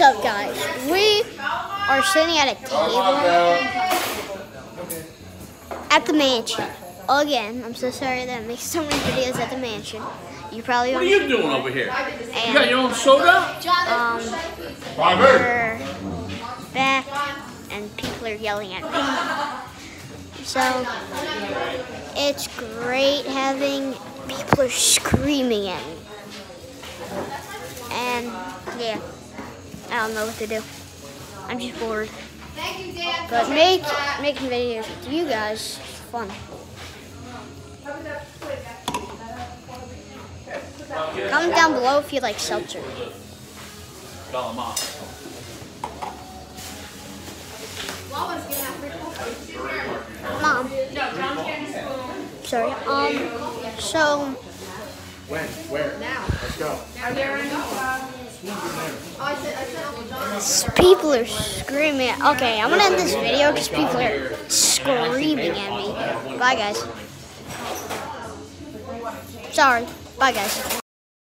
What's up, guys? We are sitting at a table at the mansion. Again, I'm so sorry that I make so many videos at the mansion. You probably What are you doing over here? You got your own soda? We're back and people are yelling at me. So, it's great having people are screaming at me. And, yeah, I don't know what to do. I'm just bored. But making videos with you guys is fun. Comment down below if you like seltzer. Mom. Sorry. So. When? Where? Now. Let's go. Are there any? People are screaming. Okay, I'm gonna end this video because people are screaming at me. Bye, guys. Sorry. Bye, guys.